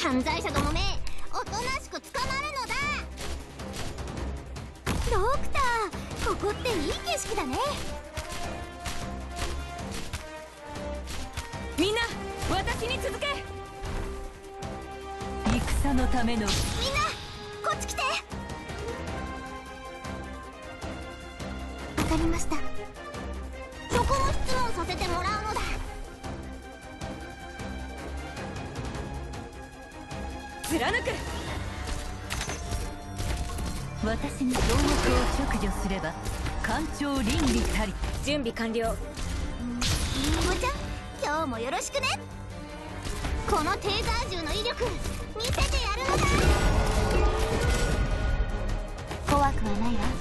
犯罪者どもめ、おとなしく捕まるのだ。ドクター、ここっていい景色だね。 みんな私に続け。戦のための。みんなこっち来て。わかりました。そこも質問させてもらうのだ。 貫く。私に動力を削除すれば艦長倫理たり。準備完了。 りんごちゃん、今日もよろしくね。このテーザー銃の威力見せてやるのだ。怖くはないわ。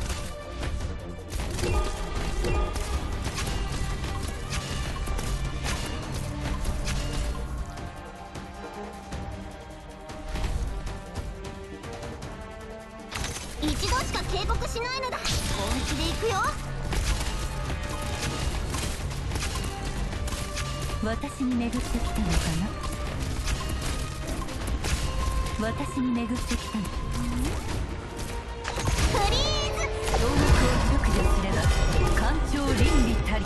一度しか警告しないのだ。本気で行くよ。 私に巡ってきたのかな。私に巡ってきたの。 フリーズ。 動力を削除すれば艦長倫理たり。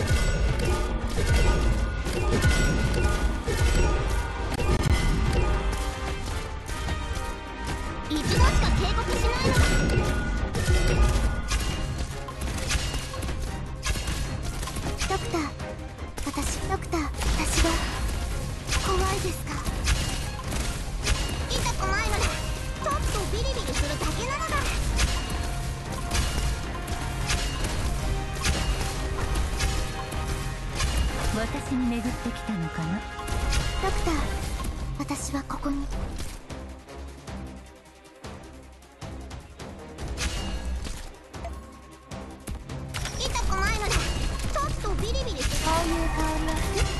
一度しか警告しないのだ。ドクター、私が怖いですか。痛くないのだ。ちょっとビリビリするだけなのだ。 私に巡ってきたのかな。 ドクター、私はここに。痛くないのだ。ちょっとビリビリする。こういう香りは好き。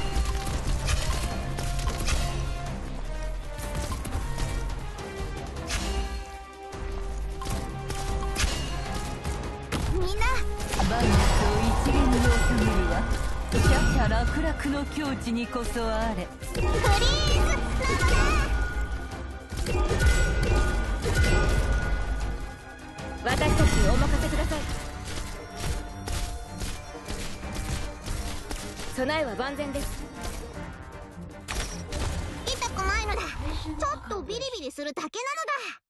みんな万物を一連に収めるわ。シャシャ楽々の境地にこそあれ。 フリーズなのだ。 私たちにお任せください。備えは万全です。 痛くないのだ。ちょっとビリビリするだけなのだ。